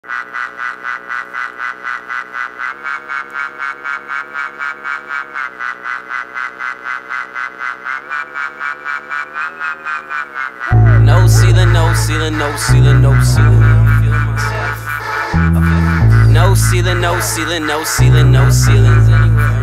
No ceiling, no ceiling, no ceiling, no ceiling. No ceiling, no ceiling, no ceiling, no ceilings anywhere.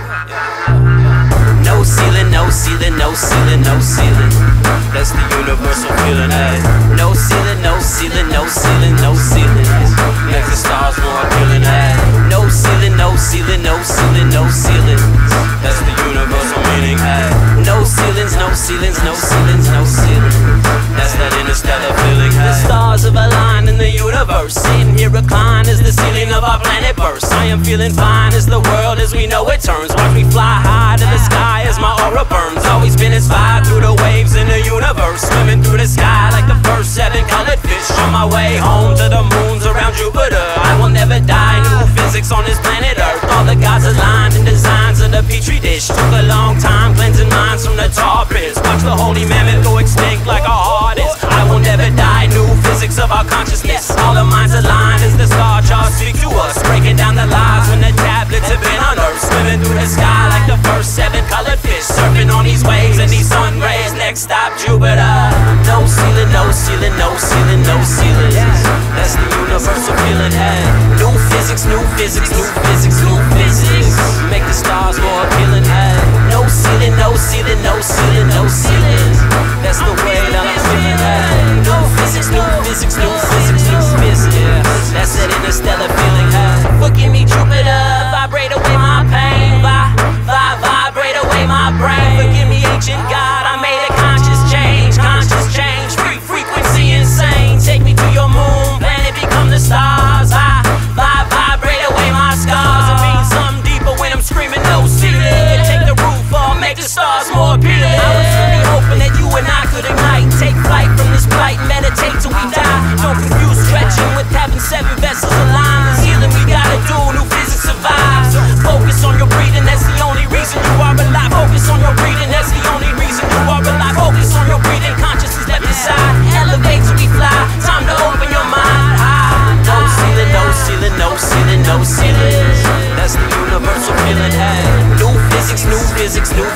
No ceiling, no ceiling, no ceiling, no ceiling. That's the universal feeling. No ceiling, no ceiling, no ceiling, no ceiling. Makes the stars more appealing. No ceiling, no ceiling, no ceiling, no ceiling. That's the universal meaning. No ceilings, no ceilings, no ceilings, no ceiling. That's that interstellar feeling. The stars have aligned in the universe. Sitting here reclined as the ceiling of our planet bursts. I am feeling fine as the world as we know it turns. Watch me fly high to the sky as my aura burns. Always been inspired through the waves in the universe. Swimming through the sky like the first 7 colored fish. On my way home to the moons around Jupiter. I will never die, new physics on this planet Earth. All the gods aligned in designs of the petri dish. Took a long time cleansing minds from the tar pits. Watch the holy mammoth go extinct like our hardest. I will never die, new physics of our consciousness. All the minds aligned as the star charts speak to us. Breaking down the lies when the tablets have been unearthed. Swimming through the sky like the first 7 colored fish. Surfing on these waves and these sun rays. Next stop Jupiter. No ceiling, no ceiling, no ceiling, no ceiling. That's the universal feeling. New physics, new physics, new physics, new physics. Make the stars more appealing. No ceiling, no ceiling, no ceiling, no ceiling. That's the way that I'm feeling. New physics, new physics, new physics, new physics. That's that interstellar feeling. Forgive me, Jupiter, vibrate away my pain. Vibrate away my brain. Forgive me, ancient God, I made a conscious change. Conscious change, frequency insane. Take me to your moon, planet become the stars. Vibrate away my scars. It means something deeper when I'm screaming no ceiling. Take the roof off, make the stars more appealing. I was really hoping that you and I could ignite. Take flight from this plight, meditate till we die. Don't confuse stretching with having 7 vessels aligned. There's healing we gotta do, new physics survives. Focus on your breathing, that's the only reason you are alive. Focus on your breathing, that's the only reason you are alive. Focus on your breathing, consciousness left aside. Elevate till we fly, time to open your mind. No ceiling, no ceiling, no ceiling, no ceiling. That's the universal feeling. New physics, new physics, new